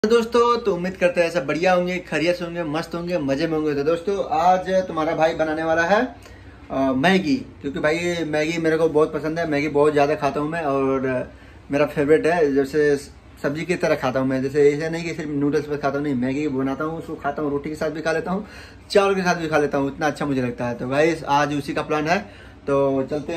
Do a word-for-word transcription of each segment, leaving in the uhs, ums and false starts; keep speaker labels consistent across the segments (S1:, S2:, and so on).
S1: दोस्तों तो उम्मीद करते हैं सब बढ़िया होंगे, खैरियत से होंगे, मस्त होंगे, मजे में होंगे। तो दोस्तों आज तुम्हारा भाई बनाने वाला है आ, मैगी, क्योंकि भाई मैगी मेरे को बहुत पसंद है। मैगी बहुत ज़्यादा खाता हूँ मैं और मेरा फेवरेट है। जैसे सब्जी की तरह खाता हूँ मैं, जैसे ऐसे नहीं कि सिर्फ नूडल्स पर खाता हूँ, नहीं, मैगी बनाता हूँ, उसको खाता हूँ, रोटी के साथ भी खा लेता हूँ, चावल के साथ भी खा लेता हूँ, इतना अच्छा मुझे लगता है। तो भाई आज उसी का प्लान है, तो चलते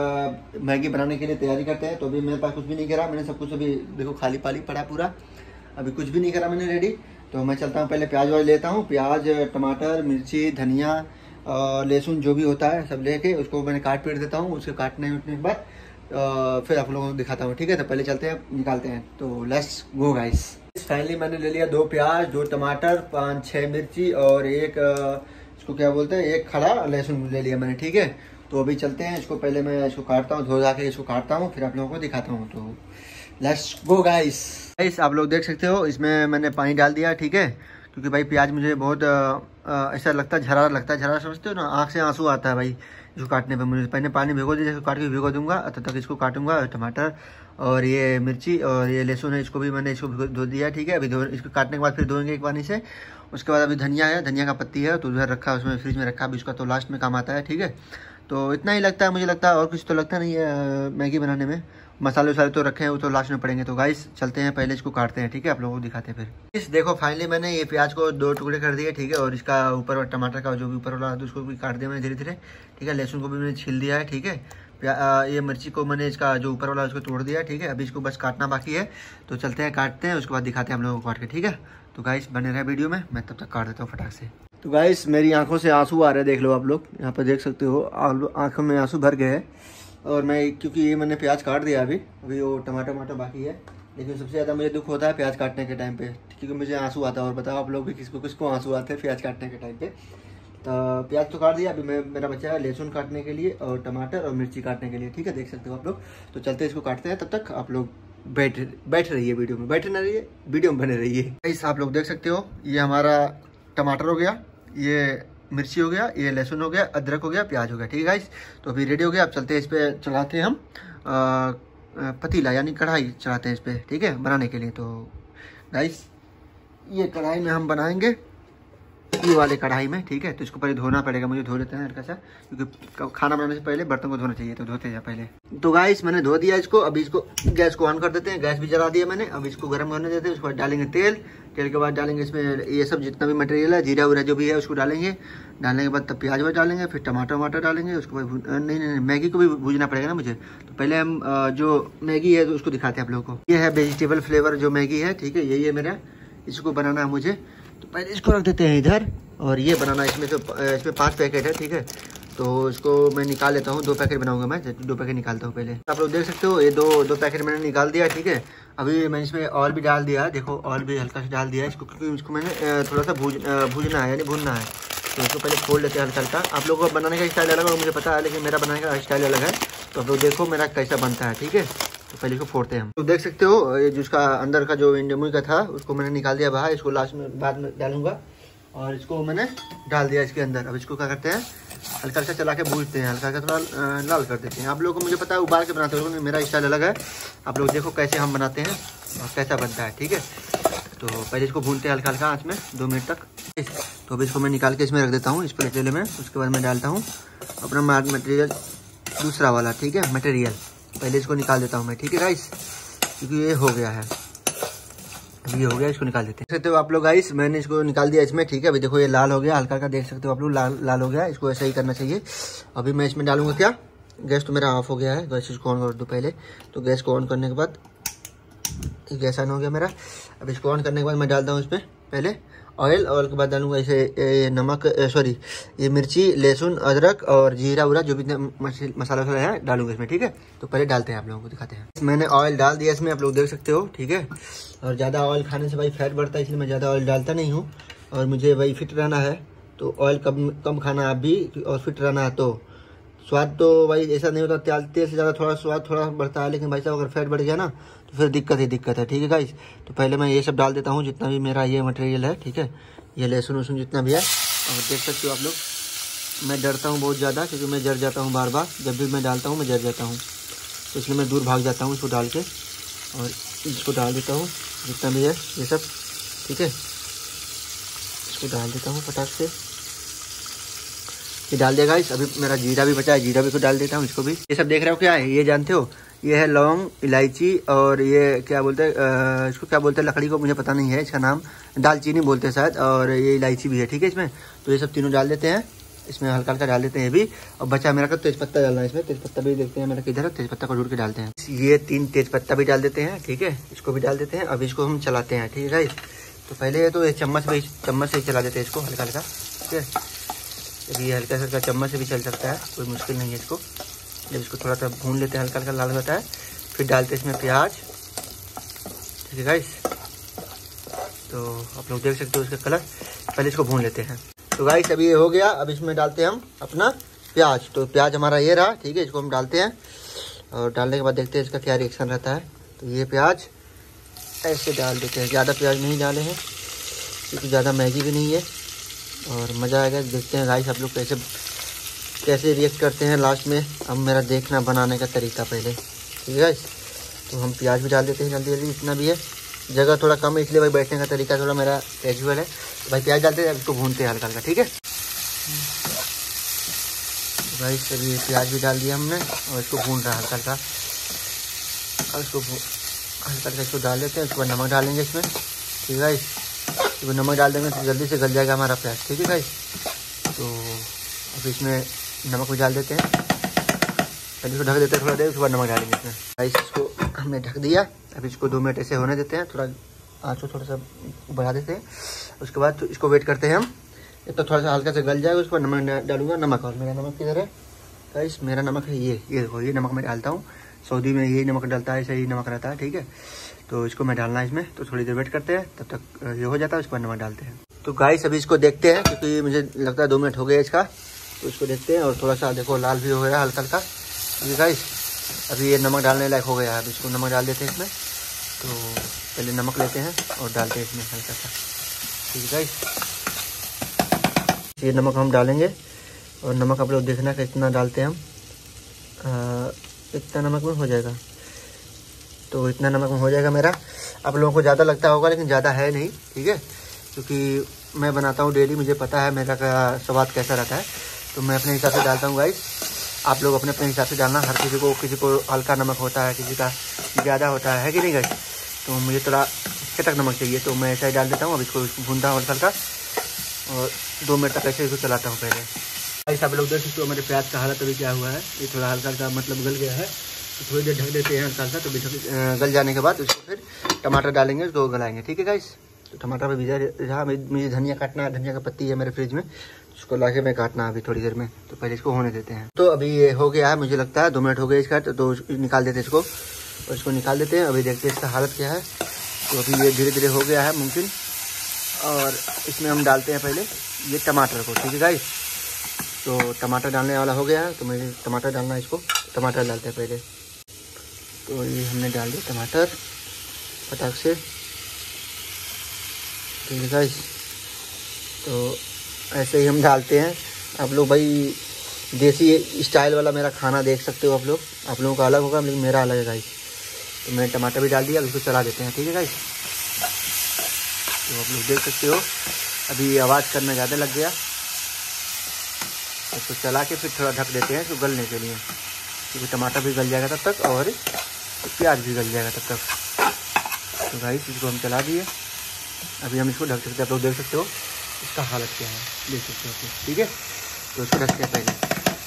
S1: हैं मैगी बनाने के लिए तैयारी करते हैं। तो अभी मेरे पास कुछ भी नहीं करा, मैंने सब कुछ अभी देखो खाली पाली पड़ा पूरा, अभी कुछ भी नहीं करा मैंने रेडी। तो मैं चलता हूँ, पहले प्याज वाज लेता हूँ, प्याज, टमाटर, मिर्ची, धनिया और लहसुन जो भी होता है सब लेके उसको मैंने काट पीट देता हूँ। उसके काटने उठने के बाद फिर आप लोगों को दिखाता हूँ, ठीक है। तो पहले चलते हैं, निकालते हैं, तो लेट्स गो गाइस। फाइनली मैंने ले लिया दो प्याज, दो टमाटर, पाँच छः मिर्ची और एक इसको क्या बोलते हैं, एक खड़ा लहसुन ले लिया मैंने, ठीक है। तो अभी चलते हैं, इसको पहले मैं इसको काटता हूँ, धो धा के इसको काटता हूँ, फिर आप लोगों को दिखाता हूँ। तो लेट्स गो गाइस। गाइस आप लोग देख सकते हो इसमें मैंने पानी डाल दिया, ठीक है, क्योंकि भाई प्याज मुझे बहुत ऐसा लगता है, झरा लगता है, झरा समझते हो ना, आँख से आंसू आता है भाई इसको काटने पे। मुझे पहले पानी भिगो दीजिए, इसको काट के भिगो दूंगा, तब तक इसको काटूंगा। टमाटर और ये मिर्ची और ये लहसुन है, इसको भी मैंने इसको धो दिया, ठीक है। अभी धो, इसको काटने के बाद फिर धोएंगे एक पानी से। उसके बाद अभी धनिया है, धनिया का पत्ती है, तो उधर रखा, उसमें फ्रिज में रखा, अभी उसका तो लास्ट में काम आता है, ठीक है। तो इतना ही लगता है मुझे, लगता है और कुछ तो लगता नहीं है मैगी बनाने में। मसाले वसाले तो रखे हैं, वो तो लास्ट में पड़ेंगे। तो गाइस चलते हैं, पहले इसको काटते हैं, ठीक है, आप लोगों को दिखाते हैं फिर। इस देखो फाइनली मैंने ये प्याज को दो टुकड़े कर दिए, ठीक है, और इसका ऊपर टमाटर का जो भी ऊपर वाला उसको भी काट दिया मैंने धीरे धीरे, ठीक है। लहसुन को भी मैंने छील दिया है, ठीक है। ये मिर्ची को मैंने इसका जो ऊपर वाला उसको तोड़ दिया, ठीक है। अभी इसको बस काटना बाकी है, तो चलते हैं काटते हैं, उसके बाद दिखाते हैं हम लोगों को काट के, ठीक है। तो गाइस बने रहे वीडियो में, मैं तब तक काट देता हूँ फटाक से। तो गाइस मेरी आंखों से आंसू आ रहे हैं, देख लो आप लोग, यहाँ पर देख सकते हो आंखों में आंसू भर गए हैं। और मैं क्योंकि ये मैंने प्याज काट दिया, अभी अभी वो टमाटर वमाटर बाकी है, लेकिन सबसे ज़्यादा मुझे दुख होता है प्याज काटने के टाइम पे, क्योंकि मुझे आंसू आता है। और बताओ आप लोग भी किसको किसको आंसू आते हैं प्याज काटने के टाइम पे। तो प्याज तो काट दिया, अभी मैं मेरा बच्चा है लहसुन काटने के लिए और टमाटर और मिर्ची काटने के लिए, ठीक है, देख सकते हो आप लोग। तो चलते इसको काटते हैं, तब तक आप लोग बैठ बैठ रहिए वीडियो में, बैठे ना रहिए, वीडियो में बने रहिए। इस आप लोग देख सकते हो, ये हमारा टमाटर हो गया, ये मिर्ची हो गया, ये लहसुन हो गया, अदरक हो गया, प्याज हो गया, ठीक है गाइस। तो अभी रेडी हो गया, अब चलते हैं इस पे चढ़ाते हैं हम आ, पतीला यानी कढ़ाई चढ़ाते हैं इस पे, ठीक है, बनाने के लिए। तो गाइस ये कढ़ाई में हम बनाएंगे, ये वाले कढ़ाई में, ठीक है। तो इसको पहले धोना पड़ेगा, मुझे धो लेते हैं हल्का सा, क्योंकि खाना बनाने से पहले बर्तन को धोना चाहिए, तो धोते हैं पहले। तो गाइस मैंने धो दिया इसको, अभी इसको गैस को ऑन कर देते हैं, गैस भी जला दिया मैंने। अब इसको गर्म होने देते हैं, उसके बाद डालेंगे तेल, तेल के बाद डालेंगे इसमें ये सब जितना भी मटेरियल है, जीरा उरा जो भी है उसको डालेंगे। डालने के बाद तब प्याज वाज डालेंगे, फिर टमाटर वमाटर डालेंगे, उसके बाद नहीं नहीं मैगी को भी भूजना पड़ेगा ना मुझे। तो पहले हम जो मैगी है तो उसको दिखाते हैं आप लोगों को। ये है वेजिटेबल फ्लेवर जो मैगी है, ठीक है, यही है मेरा, इसको बनाना है मुझे। तो पहले इसको रख देते हैं इधर, और ये बनाना इसमें तो इसमें पांच पैकेट है, ठीक है। तो इसको मैं निकाल लेता हूँ, दो पैकेट बनाऊंगा मैं, दो पैकेट निकालता हूँ पहले। आप लोग देख सकते हो ये दो दो पैकेट मैंने निकाल दिया, ठीक है। अभी मैंने इसमें ऑयल भी डाल दिया है, देखो ऑयल भी हल्का से डाल दिया है इसको, क्योंकि इसको मैंने थोड़ा सा भूज भूजना है यानी भूनना है। तो इसको पहले खोल लेते हैं हल्का हल्का। आप लोगों का बनाने का स्टाइल अलग है मुझे पता है, लेकिन मेरा बनाने का स्टाइल अलग है। तो आप लोग देखो मेरा कैसा बनता है, ठीक है। तो पहले इसको फोड़ते हैं हम। तो देख सकते हो ये जो उसका अंदर का जो इंडोमी का था उसको मैंने निकाल दिया बाहर, इसको लास्ट में बाद में डालूंगा, और इसको मैंने डाल दिया इसके अंदर। अब इसको क्या करते हैं, हल्का हल्का चला के भूनते हैं, हल्का हल्का थोड़ा लाल कर देते हैं। आप लोगों को मुझे पता है उबाल के बनाते हो, मेरा स्टाइल अलग है। आप लोग देखो कैसे हम बनाते हैं और कैसा बनता है, ठीक है। तो पहले इसको भूनते हैं हल्का हल्का आँच में दो मिनट तक। तो अभी इसको मैं निकाल के इसमें रख देता हूँ इस पतीले में। उसके बाद मैं डालता हूँ अपना मटेरियल दूसरा वाला, ठीक है, मटेरियल पहले इसको निकाल देता हूँ मैं, ठीक है गाइस, क्योंकि ये हो गया है, ये हो गया, इसको निकाल देते हैं। देख सकते हो आप लोग गाइस, मैंने इसको निकाल दिया इसमें, ठीक है। अभी देखो ये लाल हो गया हल्का हल्का, देख सकते हो आप लोग लाल लाल हो गया, इसको ऐसा ही करना चाहिए। अभी मैं इसमें डालूंगा क्या, गैस तो मेरा ऑफ हो गया है, गैस इसको ऑन कर दो पहले। तो गैस को ऑन करने के बाद गैस ऑन हो गया मेरा। अब इसको ऑन करने के बाद मैं डालता हूँ इसमें पहले ऑयल, ऑयल के बाद डालूंगा इसे नमक, सॉरी ये मिर्ची, लहसुन, अदरक और जीरा उरा जो भी मसाला वसाला है डालूंगा इसमें, ठीक है। तो पहले डालते हैं, आप लोगों को दिखाते हैं। मैंने ऑयल डाल दिया इसमें, आप लोग देख सकते हो, ठीक है। और ज़्यादा ऑयल खाने से भाई फैट बढ़ता है, इसलिए मैं ज़्यादा ऑयल डालता नहीं हूँ, और मुझे भाई फिट रहना है। तो ऑयल कम कम खाना आप भी, और फिट रहना है। तो स्वाद तो भाई ऐसा नहीं होता, तेल तेल से ज़्यादा थोड़ा स्वाद थोड़ा बढ़ता है, लेकिन भाई साहब अगर फैट बढ़ गया ना तो फिर दिक्कत ही दिक्कत है, ठीक है गाइस। तो पहले मैं ये सब डाल देता हूँ जितना भी मेरा ये मटेरियल है, ठीक है, ये लहसुन वसुन जितना भी है। और देख सकते हो आप लोग, मैं डरता हूँ बहुत ज़्यादा, क्योंकि मैं जर जाता हूँ बार बार, जब भी मैं डालता हूँ मैं जर जाता हूँ, तो इसलिए मैं दूर भाग जाता हूँ इसको डाल के। और इसको डाल देता हूँ जितना भी है ये सब, ठीक है, इसको डाल देता हूँ फटाक से। ये डाल देगा इस। अभी मेरा जीरा भी बचा है, जीरा भी को डाल देता हूँ इसको भी। ये सब देख रहे हो क्या है, ये जानते हो, ये है लौंग, इलायची और ये क्या बोलते हैं, इसको क्या बोलते हैं लकड़ी को, मुझे पता नहीं है इसका नाम, दालचीनी बोलते हैं शायद, और ये इलायची भी है। ठीक है, इसमें तो ये सब तीनों डाल देते हैं, इसमें हल्का हल्का डाल देते हैं ये भी। और बचा मेरा का तेज़पत्ता डालना है इसमें, तेज़पत्ता भी देखते हैं मेरा किधर है, तेज़पत्ता को ढूंढ के डालते हैं। ये तीन तेज़पत्ता भी डाल देते हैं, ठीक है, इसको भी डाल देते हैं। अब इसको हम चलाते हैं, ठीक है। तो पहले तो ये चम्मच में चम्मच से ही चला देते हैं इसको हल्का हल्का, ठीक है। अब ये हल्का हल्का चम्मच से भी चल सकता है, कोई मुश्किल नहीं है इसको। जब इसको थोड़ा सा भून लेते हैं, हल्का हल्का लाल होता है, फिर डालते हैं इसमें प्याज, ठीक है गाइस। तो आप लोग देख सकते हो इसका कलर। पहले इसको भून लेते हैं। तो गाइस अभी ये हो गया, अब इसमें डालते हैं हम अपना प्याज। तो प्याज हमारा ये रहा, ठीक है, इसको हम डालते हैं और डालने के बाद देखते हैं इसका क्या रिएक्शन रहता है। तो ये प्याज ऐसे डाल देते हैं, ज़्यादा प्याज नहीं डाले हैं क्योंकि ज़्यादा मैगी भी नहीं है और मज़ा आएगा। देखते हैं गाइस आप लोग कैसे कैसे रिएक्ट करते हैं लास्ट में। अब मेरा देखना बनाने का तरीका पहले, ठीक है गाइस। तो हम प्याज भी डाल देते हैं जल्दी जल्दी, इतना भी है, जगह थोड़ा कम है इसलिए भाई बैठने का तरीका थोड़ा मेरा कैजुअल है। तो भाई प्याज डालते हैं, इसको भूनते हैं हल्का हल्का, ठीक है। तो भाई सभी प्याज भी डाल दिया हमने और इसको भून रहा है हल्का हल्का, और इसको हल्का हल्का इसको डाल देते हैं। उसके बाद नमक डालेंगे इसमें, ठीक है गाइस। तो नमक डाल देंगे तो जल्दी से गल जाएगा हमारा प्याज, ठीक है गाइस। तो अब इसमें नमक भी डाल देते हैं, पहले इसको ढक देते हैं थोड़ा देर, उसके बाद नमक डालेंगे इसमें। गाइस इसको हमने ढक दिया, अब इसको दो मिनट ऐसे होने देते हैं, थोड़ा आँच को थोड़ा सा बढ़ा देते हैं। उसके बाद तो इसको वेट करते हैं हम, तो थोड़ा सा हल्का से गल जाएगा। उसके बाद नमक डालूंगा, नमक। और मेरा नमक किधर है गाइस, मेरा नमक है ये ये देखो, ये नमक मैं डालता हूँ। सऊदी में यही नमक डालता है, सही नमक रहता है, ठीक है। तो इसको मैं डालना है इसमें, तो थोड़ी देर वेट करते हैं, तब तक ये हो जाता है, उसके बाद नमक डालते हैं। तो गाइस अभी इसको देखते हैं क्योंकि मुझे लगता है दो मिनट हो गया इसका, तो इसको देखते हैं। और थोड़ा सा देखो लाल भी हो गया हल्का हल्का, ठीक है गाइस। अभी ये नमक डालने लायक हो गया है, अभी इसको नमक डाल देते हैं इसमें। तो पहले नमक लेते हैं और डालते हैं इसमें हल्का सा, ठीक है गाइस। ये नमक हम डालेंगे और नमक आप लोग देखना कितना डालते हैं हम। आ, इतना नमक में हो जाएगा, तो इतना नमक में हो जाएगा मेरा। आप लोगों को ज़्यादा लगता होगा लेकिन ज़्यादा है नहीं, ठीक है, क्योंकि मैं बनाता हूँ डेली, मुझे पता है मेरा का स्वाद कैसा रहता है। तो मैं अपने हिसाब से डालता हूँ गाइस, आप लोग अपने अपने हिसाब से डालना। हर किसी को किसी को हल्का नमक होता है, किसी का ज़्यादा होता है, है कि नहीं गाइस। तो मुझे थोड़ा चटक नमक चाहिए, तो मैं ऐसा ही डाल देता हूँ। अब इसको भूनता हूँ हल्का हल्का और दो मिनट तक ऐसे इसको चलाता हूँ पहले। गाइस आप लोग देख सकते हो मेरे प्याज का हालत अभी क्या हुआ है, ये थोड़ा हल्का हल्का मतलब गल गया है। तो थोड़ी देर ढक देते हैं हल्का हल्का, तो गल जाने के बाद उसको फिर टमाटर डालेंगे, उसको गलाएंगे, ठीक है गाइस। तो टमाटर में भिजा रहा, मुझे धनिया काटना है, धनिया का पत्ती है मेरे फ्रिज में, उसको लाके मैं काटना अभी थोड़ी देर में। तो पहले इसको होने देते हैं। तो अभी ये हो गया है, मुझे लगता है दो मिनट हो गए इसका, तो, तो निकाल देते हैं इसको, और इसको निकाल देते हैं। अभी देखते हैं इसका हालत क्या है। तो अभी ये धीरे धीरे हो गया है मुमकिन, और इसमें हम डालते हैं पहले ये टमाटर को, ठीक है गाइस। तो टमाटर डालने वाला हो गया है, तो मुझे टमाटर डालना है, इसको टमाटर डालते हैं पहले। तो ये हमने डाल दिया टमाटर फटाक से, ठीक है गाइस। तो ऐसे ही हम डालते हैं। आप लोग भाई देसी स्टाइल वाला मेरा खाना देख सकते हो आप लोग, आप लोगों का अलग होगा लेकिन मेरा अलग है गाइस। तो मैंने टमाटर भी डाल दिया, अब इसको चला देते हैं, ठीक है गाइस। तो आप लोग देख सकते हो अभी आवाज़ करना ज़्यादा लग गया, इसको चला के फिर थोड़ा ढक देते हैं इसको गलने के लिए, क्योंकि टमाटर भी गल जाएगा तब तक और प्याज भी गल जाएगा तब तक। तो गाइस इसको हम चला दिए, अभी हम इसको ढक सकते हैं। आप लोग देख सकते हो इसका हालत क्या है, देख सकते हो, ठीक है। तो इसको ढकते हैं पहले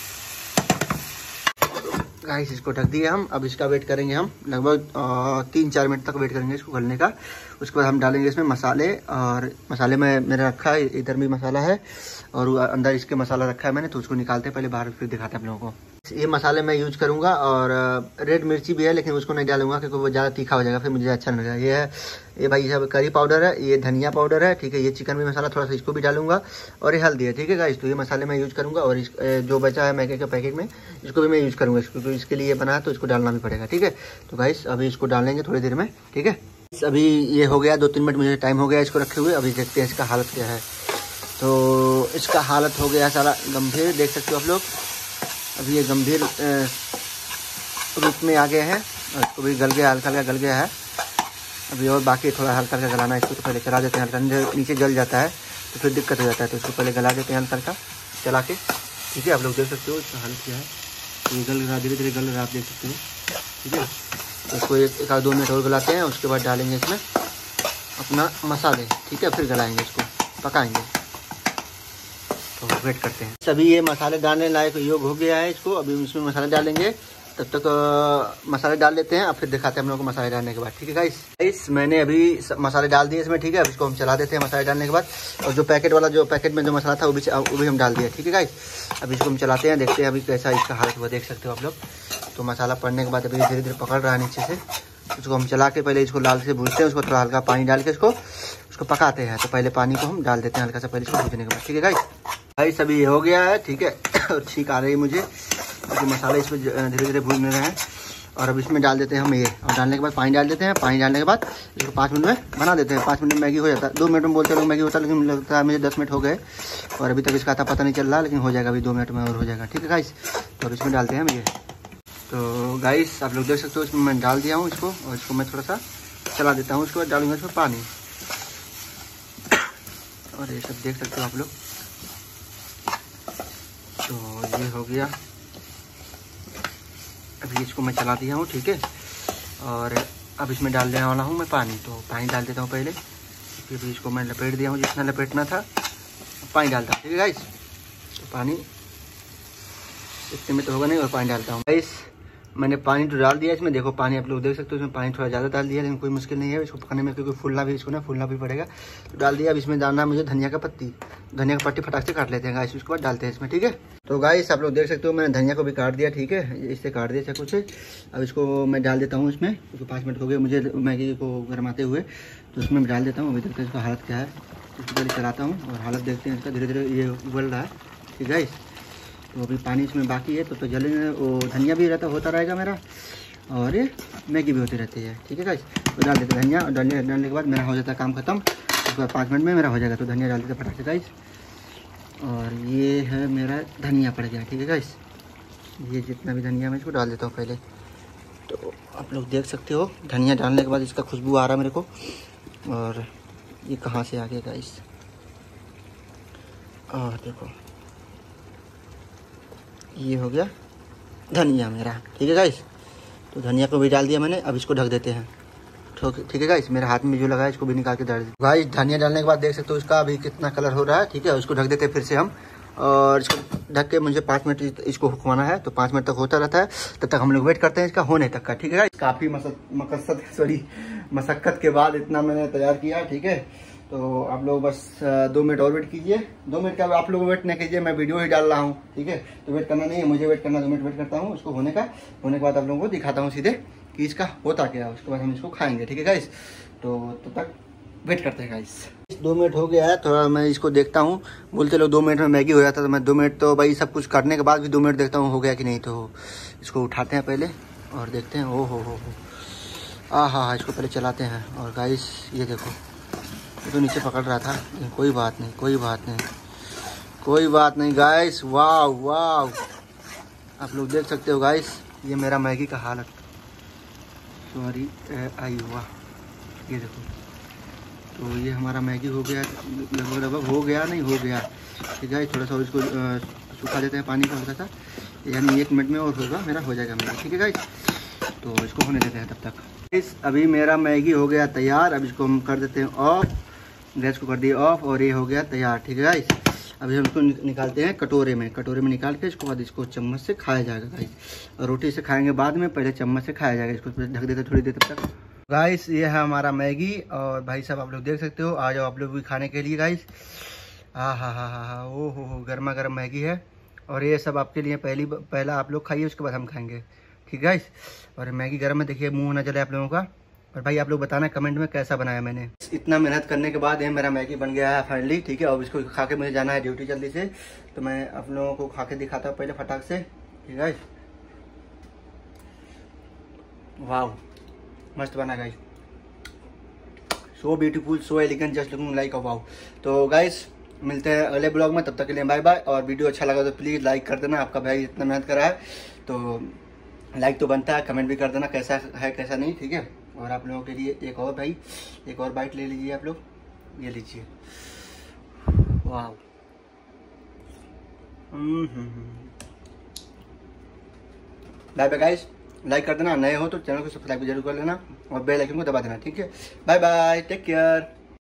S1: गाइस, इसको ढक दिए हम। अब इसका वेट करेंगे हम लगभग तीन चार मिनट तक वेट करेंगे इसको गलने का। उसके बाद हम डालेंगे इसमें मसाले, और मसाले में मेरा रखा है, इधर भी मसाला है और अंदर इसके मसाला रखा है मैंने, तो उसको निकालते हैं पहले बाहर, फिर दिखाते हैं आप लोगों को। ये मसाले मैं यूज करूंगा, और रेड मिर्ची भी है लेकिन उसको नहीं डालूंगा क्योंकि वो ज़्यादा तीखा हो जाएगा, फिर मुझे अच्छा नहीं लगेगा। ये है ये भाई सब करी पाउडर है, ये धनिया पाउडर है, ठीक है। ये चिकन भी मसाला थोड़ा सा इसको भी डालूंगा, और ये हल्दी है, ठीक है गाइस। तो ये मसाले मैं यूज करूंगा, और इस जो बचा है मैगी के पैकेट में इसको भी मैं यूज करूंगा, इसको तो इसके लिए बना है तो इसको डालना भी पड़ेगा, ठीक है। तो गाइस अभी इसको डालेंगे थोड़ी देर में, ठीक है। अभी ये हो गया, दो तीन मिनट मुझे टाइम हो गया इसको रखे हुए। अभी देखते हैं इसका हालत क्या है। तो इसका हालत हो गया सारा गंभीर, देख सकते हो आप लोग। अभी ये गंभीर रूप में आ गए हैं, और इसको भी गल गया, हल्का हल्का गल गया है। अभी और बाकी थोड़ा हल्का हल्का गलाना है इसको, तो पहले चला देते हैं। हल्का नीचे जल जाता है तो फिर दिक्कत हो जाता है, तो इसको पहले गला देते हैं हल्का हल्का चला के। ठीक है, आप लोग देख सकते हो इसका हाल क्या है, तो ये गल रहा, धीरे धीरे गल रहा, आप देख सकते हो। ठीक है, तो इसको एक एक आध दो मिनट और गलाते हैं, उसके बाद डालेंगे इसमें अपना मसाले। ठीक है, फिर गलाएंगे इसको, पकाएंगे, तो वेट करते हैं। सभी ये मसाले डालने लायक योग हो गया है इसको, अभी इसमें मसाले डालेंगे, तब तक आ, मसाले डाल लेते हैं, अब फिर दिखाते हैं हम लोग को मसाले डालने के बाद। ठीक है गाइस, गाइस मैंने अभी मसाले डाल दिए इसमें। ठीक है, अब इसको हम चला देते हैं मसाले डालने के बाद। और जो पैकेट वाला जो पैकेट में जो मसाला था वो भी वो भी हम डाल दिया। ठीक है गाइस, अब इसको हम चलाते हैं, देखते हैं अभी कैसा इसका हालत हुआ, देख सकते हो आप लोग। तो मसाला पड़ने के बाद अभी धीरे धीरे पकड़ रहा है नीचे से, उसको हम चला के पहले इसको लाल से भूनते हैं, उसको थोड़ा हल्का पानी डाल के इसको उसको पकाते हैं। तो पहले पानी को हम डाल देते हैं हल्का सा पहले इसको भूनने के बाद। ठीक है गाइस, गाइस अभी ये हो गया है। ठीक है, और छींक आ रही है मुझे, क्योंकि मसाले इसमें धीरे धीरे भून रहे हैं। और अब इसमें डाल देते हैं हम ये, और डालने के बाद पानी डाल देते हैं। पानी डालने के बाद इसको पाँच मिनट में बना देते हैं। पाँच मिनट में मैगी हो जाता है, दो मिनट में बोलते लोग मैगी होता है, लेकिन लगता है मुझे दस मिनट हो गए और अभी तक इसका आता पता नहीं चल रहा, लेकिन हो जाएगा अभी दो मिनट में और हो जाएगा। ठीक है गाइस, तो इसमें डालते हैं हम ये। तो गाइस आप लोग देख सकते हो इसमें मैं डाल दिया हूँ इसको, और इसको मैं थोड़ा सा चला देता हूँ। उसके बाद डालूंगा इसमें पानी, और ये सब देख सकते हो आप लोग। तो ये हो गया, अभी इसको मैं चला दिया हूँ। ठीक है, और अब इसमें डालने वाला हूँ मैं पानी। तो पानी डाल देता हूँ पहले, क्योंकि अभी इसको मैं लपेट दिया हूँ, जितना लपेटना था पानी डालता हूँ। ठीक है गाइस, तो पानी इतने में तो होगा नहीं, और पानी डालता हूँ। गाइस मैंने पानी तो डाल दिया इसमें, देखो पानी आप लोग देख सकते हो, इसमें पानी थोड़ा ज़्यादा डाल दिया, लेकिन कोई मुश्किल नहीं है इसको पकाने में, क्योंकि फूलना भी इसको ना फूलना भी पड़ेगा। तो डाल दिया। अब इसमें डालना मुझे धनिया का पत्ती, धनिया का पत्ती फटाक से काट लेते हैं गाइस, उसके बाद डालते हैं इसमें। ठीक है, तो गाइस आप लोग देख सकते हो मैंने धनिया को भी काट दिया। ठीक है, इससे काट दिया चाकू से। अब इसको मैं डाल देता हूँ इसमें, क्योंकि पाँच मिनट हो गए मुझे मैगी को गरमाते हुए, तो उसमें मैं डाल देता हूँ। अभी देखते हैं इसका हालत क्या है, इसको पहले चलाता हूँ और हालत देखते हैं इसका। धीरे धीरे ये उबल रहा है। ठीक है, तो अभी पानी इसमें बाकी है, तो तो जले वो धनिया भी रहता होता रहेगा मेरा, और ये मैगी भी होती रहती है। ठीक है गाइस, तो डाल देते धनिया, और डालने डालने के बाद मेरा हो जाता है काम खत्म। उसके बाद पाँच मिनट में मेरा हो जाएगा, तो धनिया डाल देते फटाक से गाइस। और ये है मेरा धनिया पड़ गया। ठीक है गाइस, ये जितना भी धनिया मैं इसको डाल देता हूँ पहले। तो आप लोग देख सकते हो धनिया डालने के बाद इसका खुशबू आ रहा है मेरे को, और ये कहाँ से आ गया गाइस, और देखो ये हो गया धनिया मेरा। ठीक है गाइस, तो धनिया को भी डाल दिया मैंने। अब इसको ढक देते हैं। ठीक है गाइस, मेरे हाथ में जो लगा है इसको भी निकाल के डाल दिया। गाइस धनिया डालने के बाद देख सकते हो इसका अभी कितना कलर हो रहा है। ठीक है, उसको ढक देते हैं फिर से हम, और इसको ढक के मुझे पाँच मिनट इसको हुकवाना है। तो पाँच मिनट तक होता रहता है, तब तक हम लोग वेट करते हैं इसका होने तक का। ठीक है गाइस, काफ़ी मकसद सॉरी मशक्क़त के बाद इतना मैंने तैयार किया। ठीक है, तो आप लोग बस दो मिनट और वेट कीजिए। दो मिनट का आप लोग वेट नहीं कीजिए, मैं वीडियो ही डाल रहा हूँ। ठीक है, तो वेट करना नहीं है, मुझे वेट करना, दो मिनट वेट करता हूँ उसको होने का। होने के बाद आप लोगों को दिखाता हूँ सीधे कि इसका होता क्या है, उसके बाद हम इसको खाएंगे। ठीक है गाइस, तो तब तक वेट करते हैं गाइस। दो मिनट हो गया है, थोड़ा मैं इसको देखता हूँ। बोलते लोग दो मिनट में मैगी हो जाता, तो मैं दो मिनट तो भाई सब कुछ करने के बाद भी दो मिनट देखता हूँ हो गया कि नहीं। तो इसको उठाते हैं पहले और देखते हैं। ओ हो हो हो आ हाँ हाँ, इसको पहले चलाते हैं। और गाइस ये देखो, ये तो नीचे पकड़ रहा था, लेकिन कोई बात नहीं, कोई बात नहीं, कोई बात नहीं गाइस। वाह वाह, आप लोग देख सकते हो गाइस, ये मेरा मैगी का हालत, सॉरी आई हुआ, ये देखो। तो ये हमारा मैगी हो गया, लगभग लगभग हो गया, नहीं हो गया। ठीक है, थोड़ा सा इसको सुखा देते हैं पानी को हल्का सा, यानी एक मिनट में और होगा मेरा, हो जाएगा मैगी। ठीक है गाइस, तो इसको होने देते हैं तब तक। इस अभी मेरा मैगी हो गया तैयार। अब इसको हम कर देते हैं ऑफ, गैस को कर दिए ऑफ, और ये हो गया तैयार। ठीक है गाइस, अभी हम इसको निकालते हैं कटोरे में। कटोरे में निकाल के इसको बाद इसको चम्मच से खाया जाएगा गाइस, और रोटी से खाएंगे बाद में, पहले चम्मच से खाया जाएगा। इसको ढक देते थोड़ी देर तब तक। गाइस ये है हमारा मैगी, और भाई साहब आप लोग देख सकते हो, आ जाओ आप लोग भी खाने के लिए गाइस। हाँ हाँ हाँ हाँ हाँ, ओ हो हो, गर्मा गर्म मैगी है, और ये सब आपके लिए पहली पहला आप लोग खाइए, उसके बाद हम खाएंगे। ठीक है गाइस, और मैगी गर्म है, देखिए मुँह न जले आप लोगों का। और भाई आप लोग बताना कमेंट में कैसा बनाया मैंने। इतना मेहनत करने के बाद ये मेरा मैगी बन गया है फाइनली। ठीक है, अब इसको खा के मुझे जाना है ड्यूटी जल्दी से, तो मैं आप लोगों को खा के दिखाता हूँ पहले फटाक से। ठीक है, वाह मस्त बना guys, so beautiful, so elegant, just looking like a wow. तो गाइस मिलते हैं अगले ब्लॉग में, तब तक के लिए बाय बाय। और वीडियो अच्छा लगा तो प्लीज़ लाइक कर देना, आपका भाई इतना मेहनत करा है तो लाइक तो बनता है, कमेंट भी कर देना कैसा है कैसा नहीं। ठीक है, और आप लोगों के लिए एक और भाई, एक और बाइट ले लीजिए आप लोग, ये लीजिए। वाह, बाय बाय गाइस, लाइक कर देना, नए हो तो चैनल को सब्सक्राइब जरूर कर लेना और बेल आइकन को दबा देना, ठीक है। Bye bye, take care.